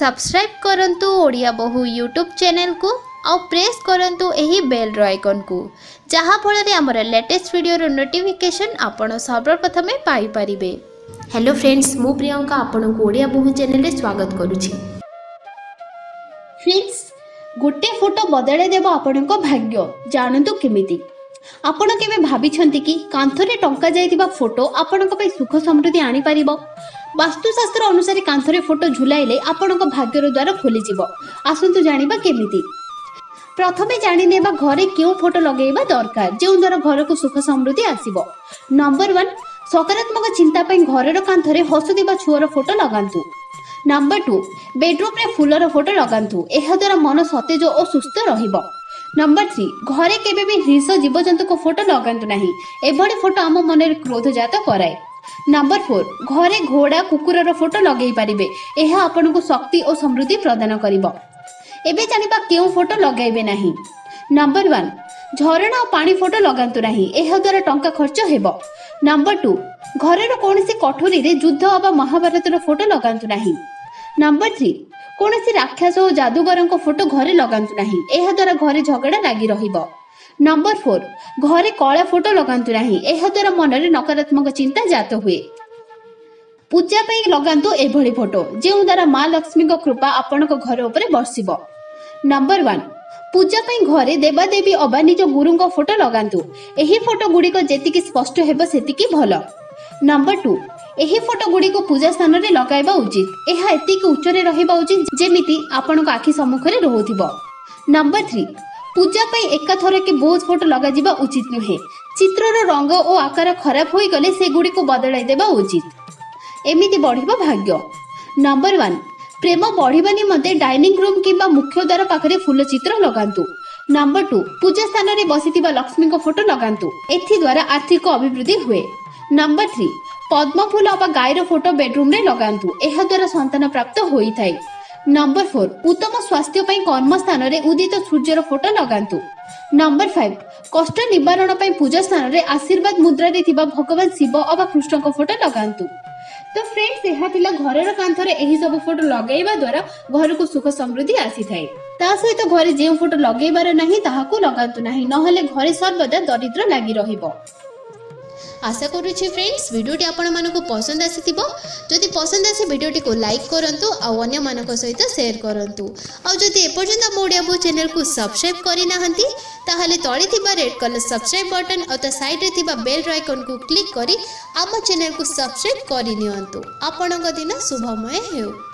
Subscribe करंतु ओडिया बहु YouTube channel को और प्रेस करंतु एही बेल आइकन को जहाँ फल आमर लेटेस्ट वीडियो नोटिफिकेशन आपण सर्वप्रथम पाई परिबे। हेलो फ्रेंड्स, मु प्रियंका आपण को ओडिया बहु चैनल रे स्वागत करूछि। फ्रेंड्स, गोटे फोटो बदले देव आपण को भाग्य जानतु केमिति। आपण केबे भाबिछंती कि कांथरे टंका जाइतिबा फोटो आपण को सुख समृद्धि आनी परिबो। वास्तुशास्त्र अनुसार कांथरे फोटो झुलाइले आपण को भाग्यर द्वार खोली जिवो। आसंतु जानिबा केमिति। प्रथमे जानि नेबा घरे क्यों फोटो लगेबा दरकार जेउ द्वारा घर को सुख समृद्धि आसीबो। नंबर 1, सकारात्मक चिंता पई घरर कांथरे हसुदिबा छुअर फोटो लगांतु। नंबर 2, बेडरूम रे फुलर फोटो लगांतु। एहा द्वारा मन सतेज और सुस्थ रहिबो। नंबर 3, घरे केबे भी हिंस जीवजंतु को फोटो लगांतु नाही। एभଳି फोटो आम मन रे क्रोध जात कराए। नंबर 4, घरे घोड़ा कुकुरर फोटो लगेई पारिबे। एहा आपन को शक्ति और समृद्धि प्रदान करिबो। एबे जानिबा केउ फोटो लगाइबे नाही। नंबर 1, झरणा और पानी फोटो लगांतु नाही। एहा द्वारा टंका खर्च हेबो। नंबर 2, घरर कोनसी कठोरी रे युद्ध अबा महाभारतर फोटो लगांतु नाही। नंबर 3, कोनसी राक्षस और जादूगर को फोटो घरे लगांतु नाही। एहा द्वारा घरे झगड़ा लागी रहिबो। नंबर 4, घरे कला फोटो लगांतु नाही। एहा द्वारा मन रे नकारात्मक चिंता जात हुए। पूजा पई लगांतु एभଳି फोटो जेउ द्वारा मां लक्ष्मी को कृपा आपन को घर ऊपर बरसिबो। नंबर 1, पूजा पई घरे देवा देवी अबा निज गुरु को फोटो लगांतु। एही फोटो गुडी को जेतिकी स्पष्ट हेबो सेतिकी भलो। नंबर 2, एही फोटो गुडी को पूजा स्थान रे लगाइबा उचित। एहा एतिकी उच्च रे रहिबा उचित जेमिति आपन को आखि सम्मुख रे रहउथिबो। नंबर 3, पूजा पई एका थरे के बहुत फोटो लगा जिबा उचित नुहे। चित्रर रंग और आकार खराब होई गले से गुडी को बदलाई देबा उचित। एमिति बढ़िबो भाग्य। नंबर 1, प्रेम बढ़िबा निमंते डाइनिंग रूम किबा मुख्य द्वार पाखरे फूल चित्र लगांतु। नंबर 2, पूजा स्थान रे बसितिबा लक्ष्मी को फोटो लगांतु। एथि द्वारा आर्थिक अभिवृद्धि हुए। नंबर 3, पद्म फूल अबा गायर फोटो बेडरूम रे लगांतु। एहा द्वारा संतान प्राप्त होई थाई। नंबर 4, उत्तम स्वास्थ्य पई कर्म स्थान रे उदित सूर्यर फोटो लगांतु। नंबर 5, कष्ट निवारण पई पूजा स्थान रे आशीर्वाद मुद्रा रे थिबा भगवान शिव अबा कृष्ण को फोटो लगांतु। तो फ्रेंड्स, यह थिला घरर कांथरे एही सब फोटो लगाइबा द्वारा घर को सुख समृद्धि आसी थाए। ता सहित घरे जे फोटो लगाइबार नाही ताहाकू लगांतु नाही, नहले घरे सर्वदा दरिद्र लागि रहिबो। आशा करूछि फ्रेंड्स वीडियोटी आपण मानको पसंद आसीथिबो। जदि पसंद आसी वीडियोटी को लाइक करंतु आ अन्य मानको सहित शेयर करंतु। आ जदि एपर्यंत हम ओडिया बहु चैनल को सब्सक्राइब करि नाहंती ताहले तळे थिबा रेड कलर सब्सक्राइब बटन और ता साइड रे थिबा बेल आइकन को क्लिक करी आम चैनल को सब्सक्राइब करि नियंतु। आपणक दिन शुभमय हेउ।